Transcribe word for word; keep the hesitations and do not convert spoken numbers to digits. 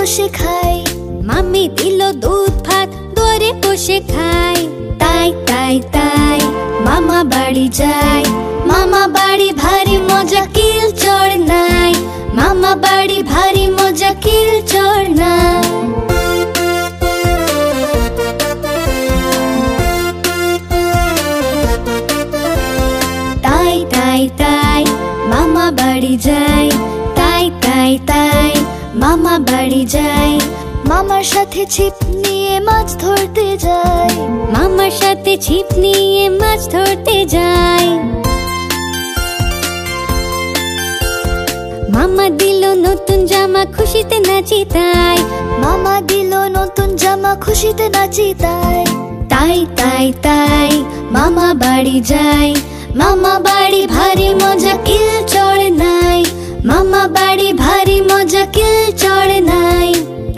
বসে খাই। মামি দিল দুধ ভাত দুয়ারে বসে খাই। তাই তাই তাই মামা বাড়ি যাই। মামা বাড়ি ভারী মজা কিল চড় নাই। মামা বাড়ি ভারী মজা কিল চড় নাই। তাই তাই তাই মামা বাড়ি যাই। তাই তাই তাই মামা বাড়ি যাই। মামার সাথে ছিপ নিয়ে মাছ ধরতে যাই। মামার সাথে ছিপ নিয়ে মাছ ধরতে যাই। মামা দিল নতুন জামা খুশিতে নাচি তাই। মামা দিল নতুন জামা খুশিতে নাচি তাই। তাই তাই তাই মামা বাড়ি যাই। মামা বাড়ি ভারী মজা কিল চড় নাই। মামা বাড়ি ভারী মজা কিল চড় নাই।